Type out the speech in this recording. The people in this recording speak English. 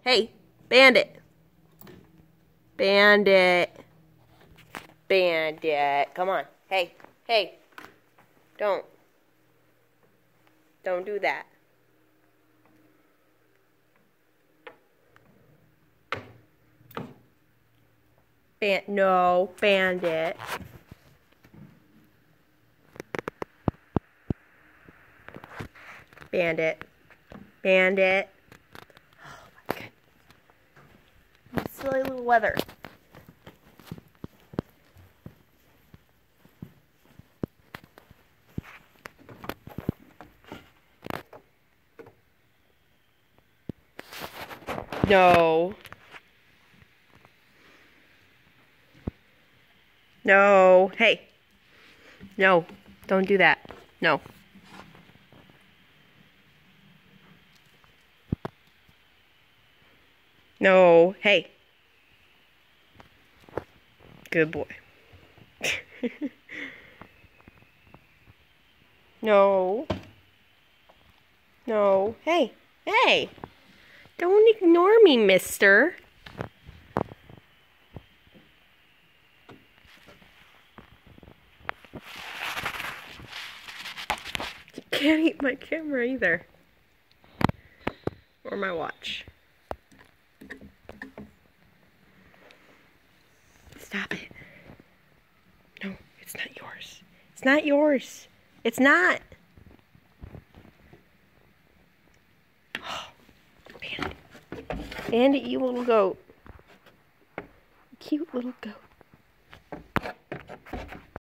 Hey, Bandit. Bandit. Bandit. Come on. Hey, hey. Don't do that. No, Bandit. Bandit. Bandit. Oh my God. You silly little weather. No. No. Hey. No. Don't do that. No. No. Hey. Good boy. No. No. Hey. Hey. Don't ignore me, mister. You can't eat my camera either. Or my watch. Stop it. No, it's not yours. It's not yours. It's not. Oh, Bandit. Bandit, you little goat. Cute little goat.